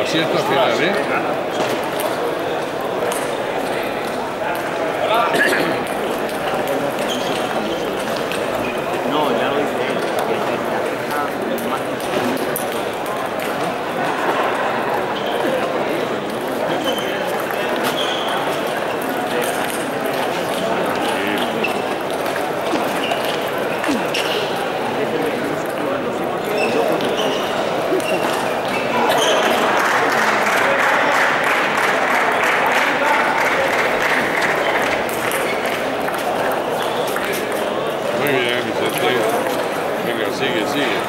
acierto al final, ¿eh? No, ya lo hice. Muy bien, Vicente. Venga, sigue, sigue.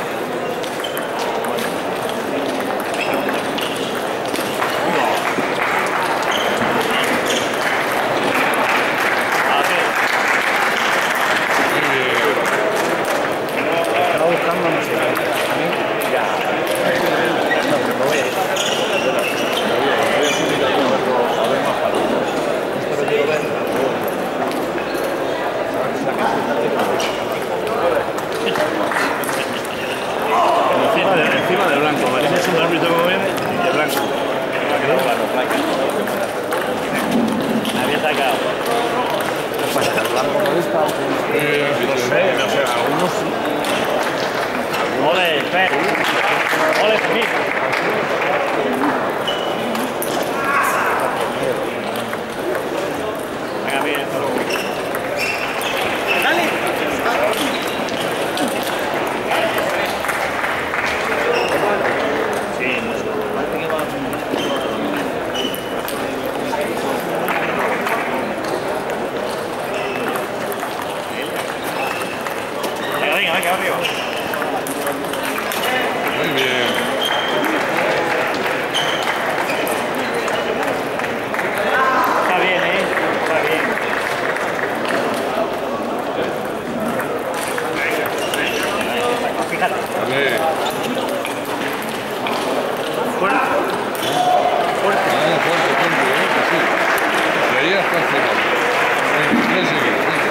Estaba buscando no sé qué. Ya. Encima del blanco, ¿vale? Es un árbitro como viene de blanco. Había sacado. Muy bien, Vicente. No sé, algunos sí. Ole, Fer. Ole, Fermín. Venga, bien, hasta luego. ¡Dale! Sí, no sé. Parece que va venga, arriba. Muy bien. Está bien, está bien. Fíjate. Vale. Fuerte. Fuerte. Vamos, fuerte, que sí. De ahí hasta el final. Venga, tres seguidos, venga.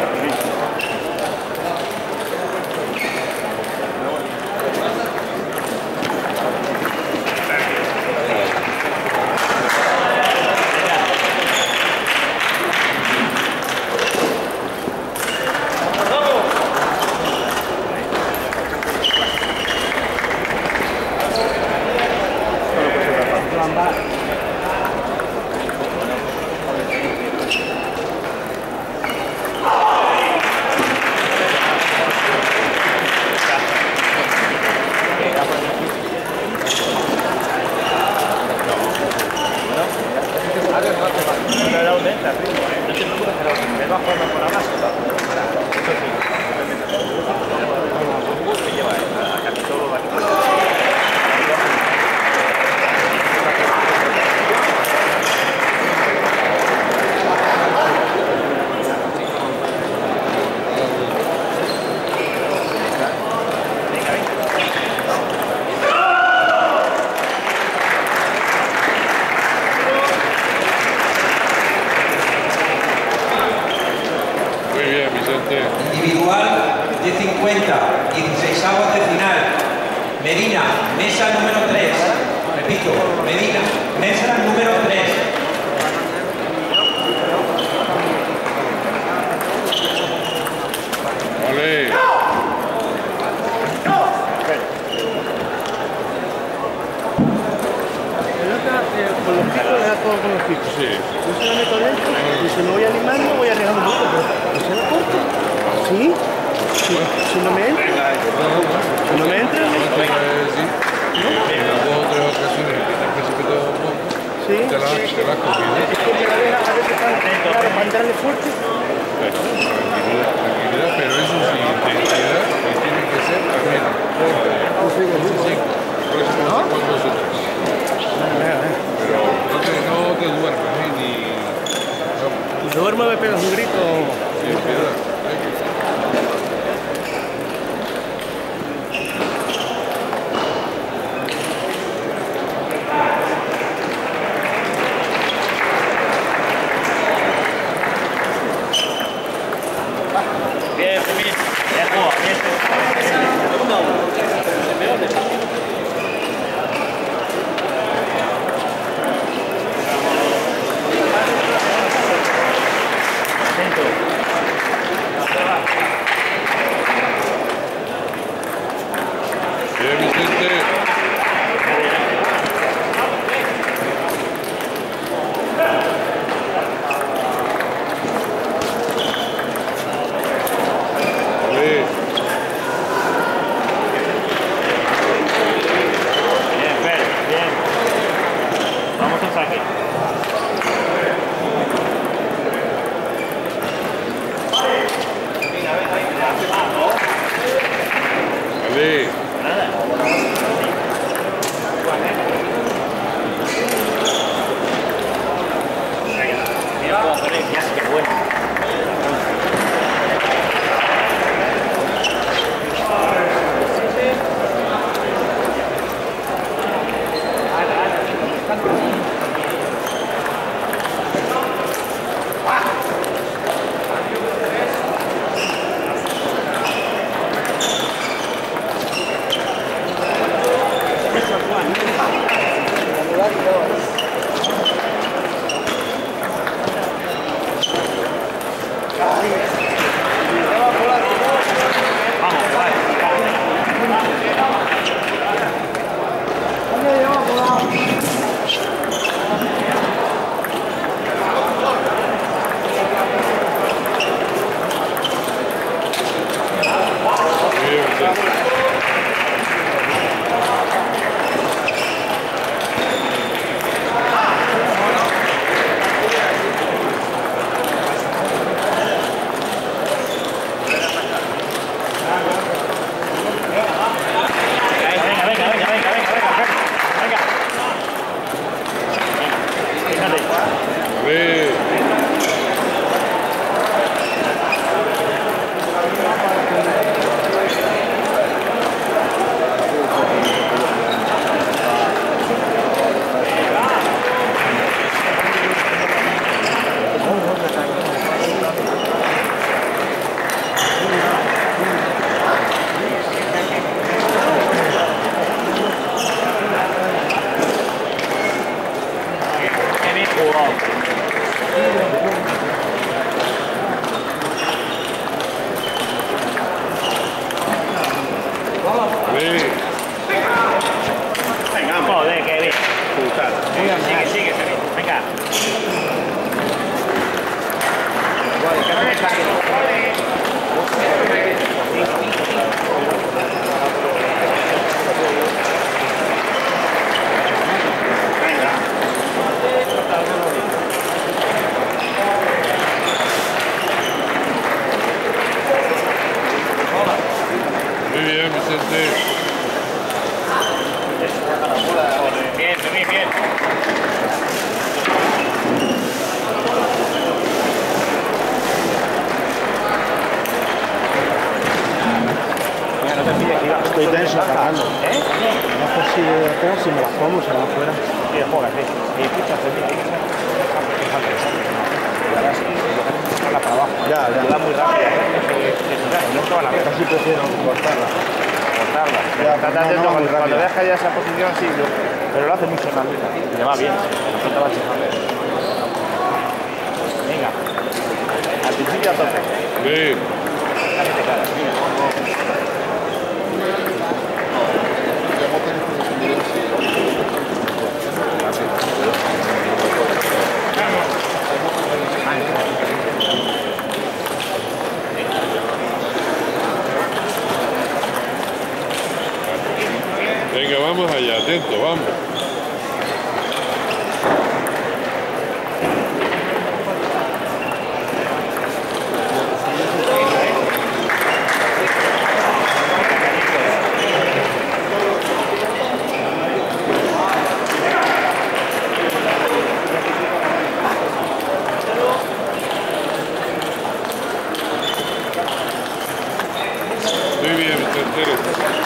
Individual de 50, 16avos de final. Medina, mesa número 3. Repito, Medina, mesa número 3. Vale. Con los picos le da todo con los picos. Sí. Yo se la meto dentro y si me voy animando voy arriesgando un poco, pero se la corto. ¿Sí? Si no me entra. Si no me entra, Sí. En las dos o tres ocasiones que te has precipitado un poco, sí. te la has cogido. Es que me la deja a veces claro, para entrarle fuerte. Tranquilidad, tranquilidad, pero eso sí, intensidad y tiene que ser también. Sí, por eso vamos con vosotros. Pero no te duermas, ni... Vamos. Si duermo me pegas un grito. Sí, piedad. Venga. Muy bien, Vicente. Bien, bien, bien. Estoy tenso, cagando. ¿Eh? No sé si me la como, se va afuera. Sí, juega, sí. Y escucha, para abajo. Ya. Da muy rápido. No toda la vez. Casi prefiero cortarla. Cortarla. Ya, Estate no, atento muy cuando rápido. deja ya esa posición así, pero lo hace muy semántica. Y le va bien. No te va a checar. Venga. Al principio a tope. Sí. Cállate cara. Venga, vamos allá, atento, vamos. Muy bien, Vicente.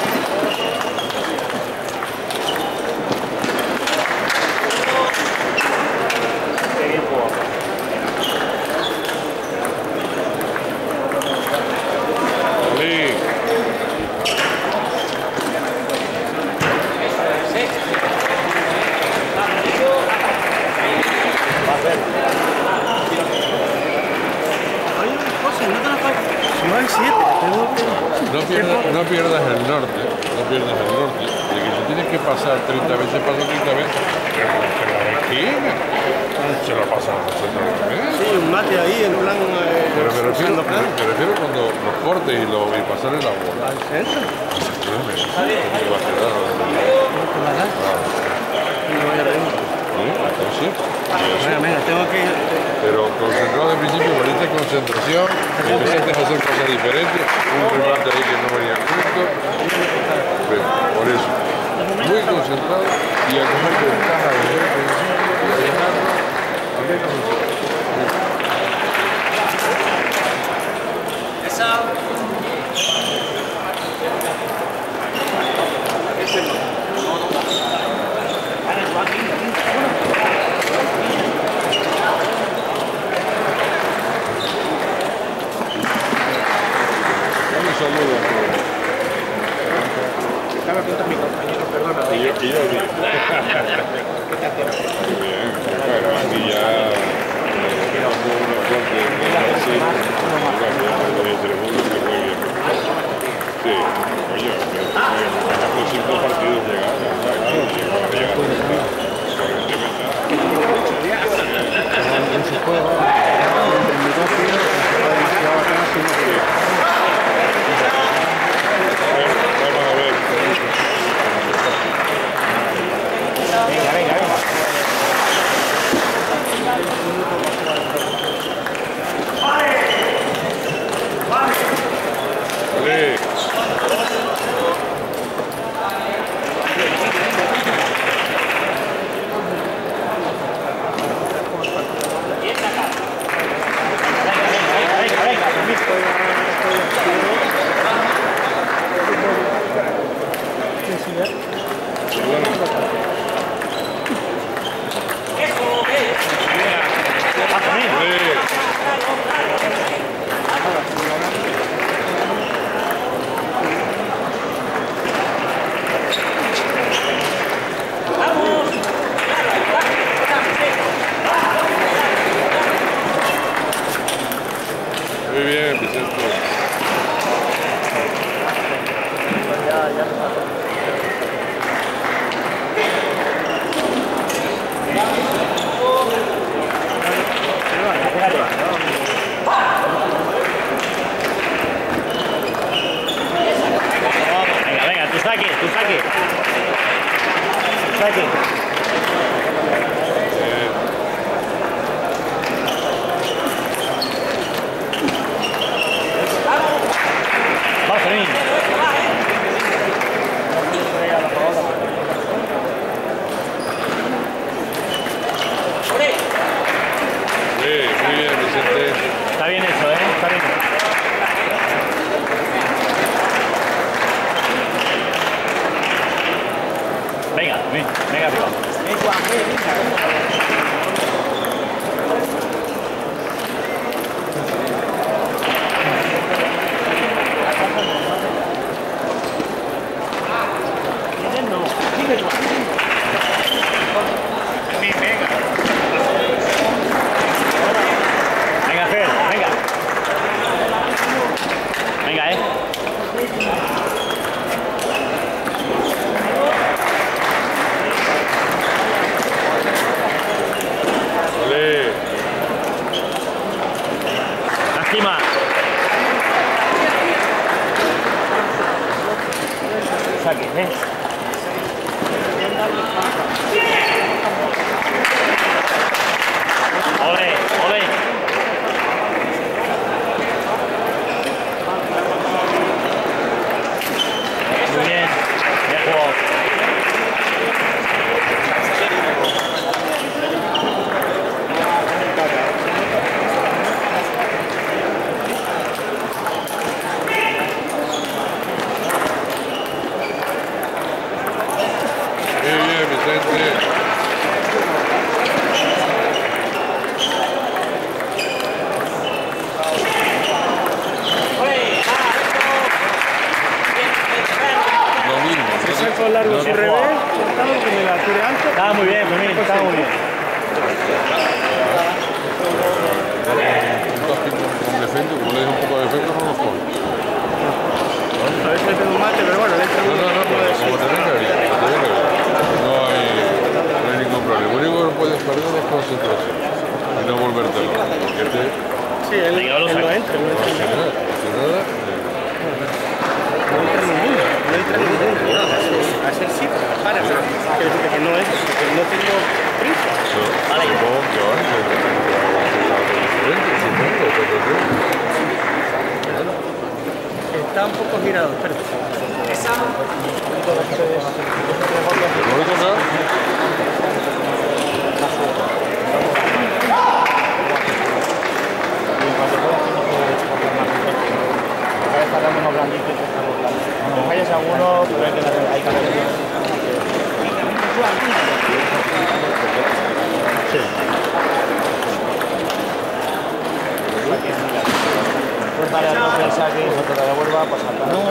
Oye, una cosa, no te la falta. No hay 7, tengo que... No pierdas el norte, no pierdas el norte. De que si tienes que pasar 30 veces, pasa 30 veces. Pero la esquina. Se lo pasa a 60 veces. Sí, un mate ahí, en plan... Pero me refiero usando cuando los cortes y pasar en la bola. ¿Al centro? ¿Cómo va a quedar? No voy a reír. Entonces, Venga, tengo que... pero concentrado de principio, poniste concentración, empezaste a hacer cosas diferentes, un remate ahí que no venía justo, pero por eso, muy concentrado y a coger ventaja desde el principio, dejarlo, a ver cómo se un saludo a todos. Estaba atento a mi compañero, perdona. Y yo bien. Muy bien, bueno, aquí ya tenemos una fuente así, gracias, Telemundo, que muy bien. Sí, oye, los 5 partidos llegaron, En su juego, en mi negocio, estaba demasiado atrás y no quería. vamos a ver. Venga, venga, venga. Vale. saque, tu saque. Tu saque. Vamos, Fermín. Sí, muy bien, Vicente. Está bien eso, está bien. Venga, venga arriba. Venga, Fer, venga. Venga, Vale. Lástima. Saque, Ole, ole. Muy bien, bien jugado. Muy bien, Vicente. Lo mismo. Se sacó largo No, sin revés, sentado que me la tiré antes. Estaba muy bien, Fermín, estaba muy bien. Un defecto, como le dice un poco de defecto, no lo coge. A veces tengo mate, pero bueno, le entra No, pero como te venga bien, no hay ningún problema. Lo único que no puedes perder es concentración y no volvértelo. Porque te... Sí, él Venga, lo no saco. entra, no entra. Si nada, No entra ninguno, no entra ninguno. A hacer sí, para, que no es, que no tengo prisa. Vale. supongo que ahora se diferente, supongo, Está un poco girado, espérate. ¿Te voy a tocar? Unos blanditos, estamos blandos. Cuando falles alguno, pero hay que pues vale, no se saque y se te devuelva, pues hasta no.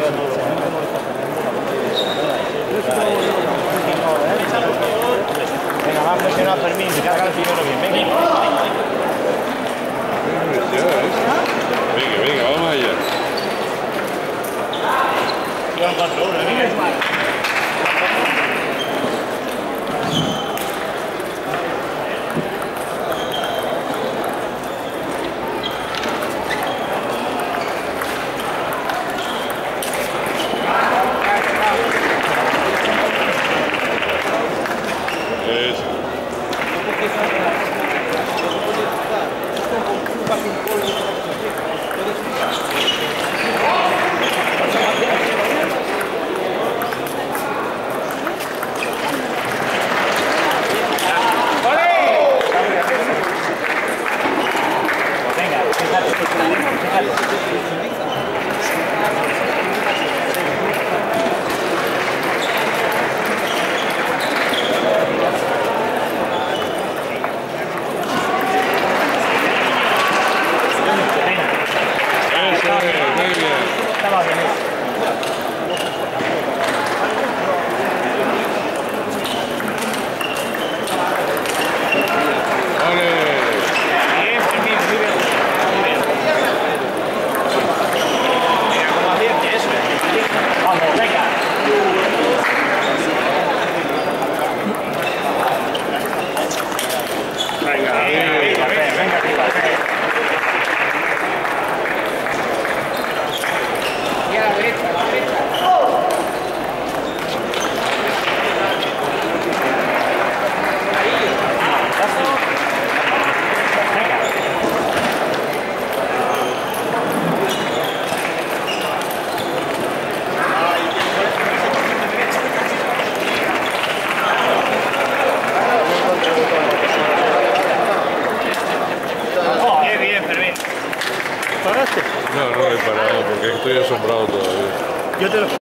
Venga, va a presionar a Fermín, que carga el primero bien. Venga. Venga, vamos allá. Yo encuentro uno, venga. ¿Pagaste? No, no he parado porque estoy asombrado todavía. Yo te lo